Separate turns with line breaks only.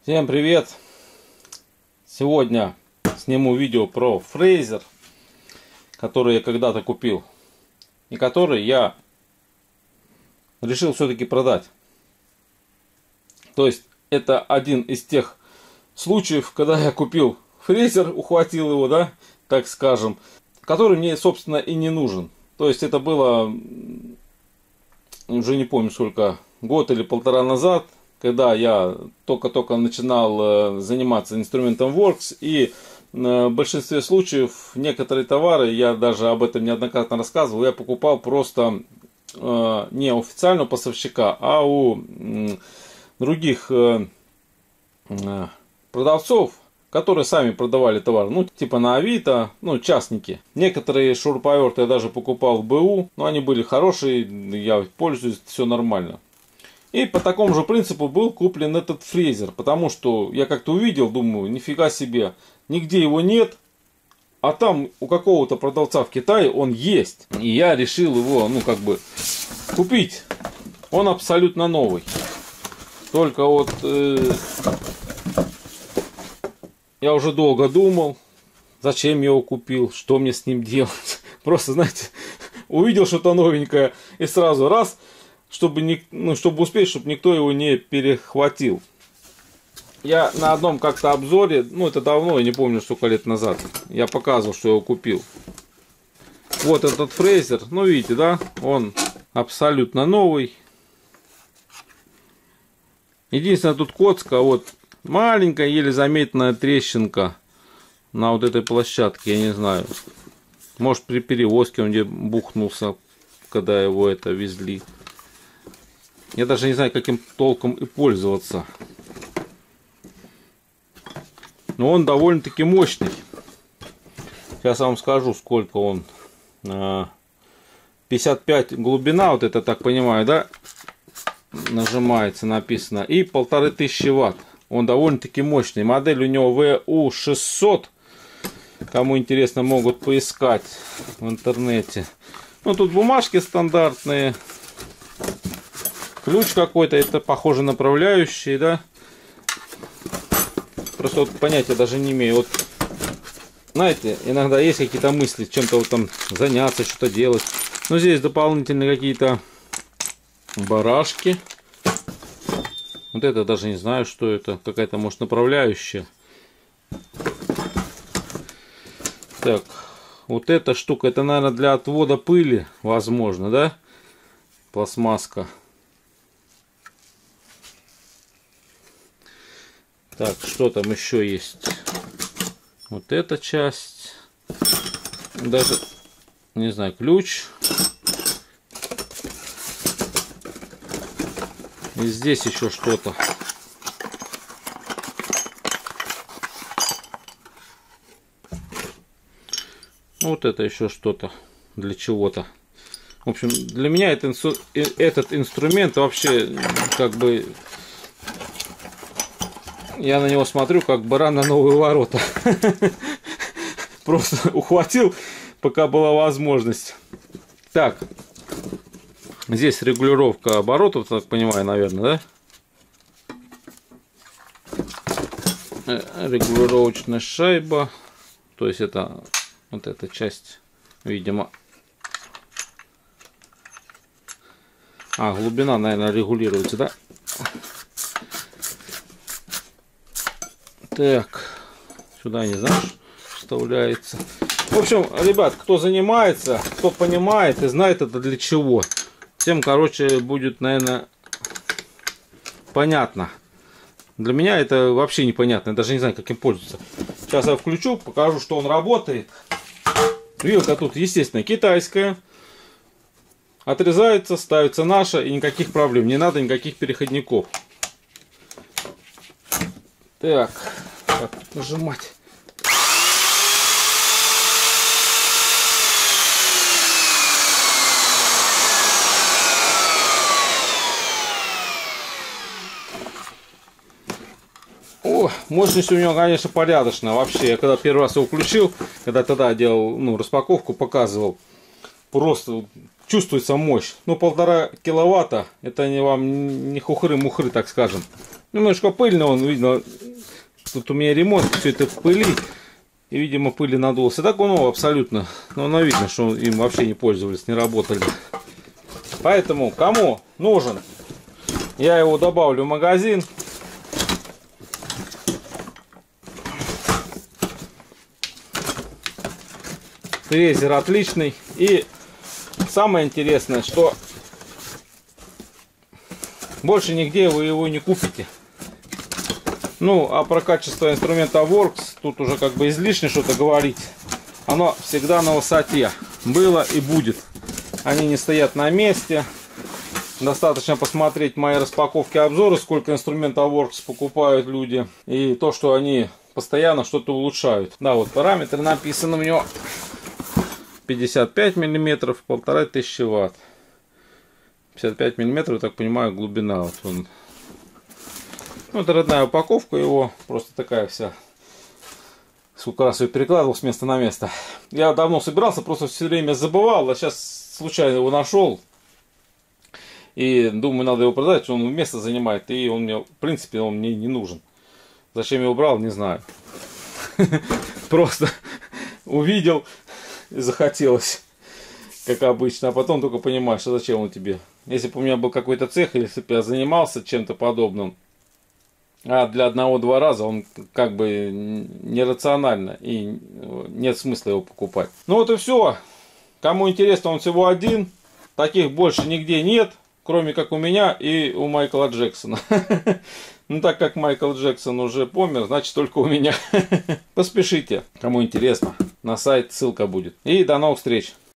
Всем привет! Сегодня сниму видео про фрезер, который я когда-то купил и который я решил все-таки продать. То есть это один из тех случаев, когда я купил фрезер, ухватил его, да, так скажем, который мне, собственно, и не нужен. То есть это было, уже не помню сколько, год или полтора назад, когда я только-только начинал заниматься инструментом Works, и в большинстве случаев некоторые товары, я даже об этом неоднократно рассказывал, я покупал просто не у официального поставщика, а у других продавцов, которые сами продавали товар, ну типа на Авито, ну частники. Некоторые шуруповерты я даже покупал в БУ, но они были хорошие, я пользуюсь, все нормально. И по такому же принципу был куплен этот фрезер, потому что я как-то увидел, думаю, нифига себе, нигде его нет, а там у какого-то продавца в Китае он есть. И я решил его, ну как бы, купить. Он абсолютно новый. Только вот я уже долго думал, зачем я его купил, что мне с ним делать. Просто, знаете, увидел что-то новенькое и сразу раз, чтобы успеть, чтобы никто его не перехватил. Я на одном как-то обзоре, ну это давно, я не помню сколько лет назад, я показывал, что я его купил. Вот этот фрезер, ну видите, да, он абсолютно новый. Единственное, тут коцка, вот маленькая, еле заметная трещинка на вот этой площадке, я не знаю. Может при перевозке он где бухнулся, когда его везли. Я даже не знаю, каким толком и пользоваться. Но он довольно-таки мощный. Сейчас я вам скажу, сколько он. 55 глубина, вот это, так понимаю, да? Нажимается, написано. И 1500 ватт. Он довольно-таки мощный. Модель у него VU600. Кому интересно, могут поискать в интернете. Ну, тут бумажки стандартные. Ключ какой-то, это похоже направляющий, да? Просто вот понятия даже не имею. Вот, знаете, иногда есть какие-то мысли, чем-то вот там заняться, что-то делать. Но здесь дополнительные какие-то барашки. Вот это даже не знаю, что это. Какая-то, может, направляющая. Так, вот эта штука, это, наверное, для отвода пыли, возможно, да? Пластмасска. Так, что там еще есть? Вот эта часть. Даже, не знаю, ключ. И здесь еще что-то. Вот это еще что-то. Для чего-то. В общем, для меня этот инструмент вообще как бы... Я на него смотрю, как баран на новые ворота. Просто ухватил, пока была возможность. Так. Здесь регулировка оборотов, так понимаю, наверное, да? Регулировочная шайба. То есть это вот эта часть, видимо. А, глубина, наверное, регулируется, да? Так, сюда, не знаю, вставляется. В общем, ребят, кто занимается, кто понимает и знает это для чего, тем, короче, будет, наверное, понятно. Для меня это вообще непонятно, я даже не знаю, как им пользоваться. Сейчас я включу, покажу, что он работает. Вилка тут, естественно, китайская. Отрезается, ставится наша, и никаких проблем, не надо никаких переходников. Так, как нажимать? О, мощность у него, конечно, порядочная. Вообще, я когда первый раз его включил, когда тогда делал, ну, распаковку, показывал, просто чувствуется мощь. Ну, 1,5 киловатта, это не вам не хухры-мухры, так скажем. Немножко пыльный он, видно. Тут у меня ремонт, все это в пыли. И, видимо, пыли надулся. Так он абсолютно. Но оно видно, что им вообще не пользовались, не работали. Поэтому, кому нужен, я его добавлю в магазин. Фрезер отличный. И самое интересное, что больше нигде вы его не купите. Ну, а про качество инструмента Works тут уже как бы излишне что-то говорить. Оно всегда на высоте. Было и будет. Они не стоят на месте. Достаточно посмотреть мои распаковки, обзоры, сколько инструментов Works покупают люди. И то, что они постоянно что-то улучшают. Да, вот параметры написаны у него. 55 миллиметров, 1500 ватт. 55 миллиметров, так понимаю, глубина. Вот он. Ну, это родная упаковка его. Просто такая вся. Сколько раз ее перекладывал с места на место. Я давно собирался, просто все время забывал. А сейчас случайно его нашел. И думаю, надо его продать. Он место занимает. И он мне, в принципе, он мне не нужен. Зачем я его брал, не знаю. Просто увидел. И захотелось, как обычно, а потом только понимаешь, что зачем он тебе. Если бы у меня был какой-то цех, или если бы я занимался чем-то подобным, а для одного-два раза он как бы нерационально, и нет смысла его покупать. Ну вот и все. Кому интересно, он всего один. Таких больше нигде нет, кроме как у меня и у Майкла Джексона. Ну, так как Майкл Джексон уже помер, значит, только у меня. Поспешите, кому интересно. На сайт ссылка будет. И до новых встреч.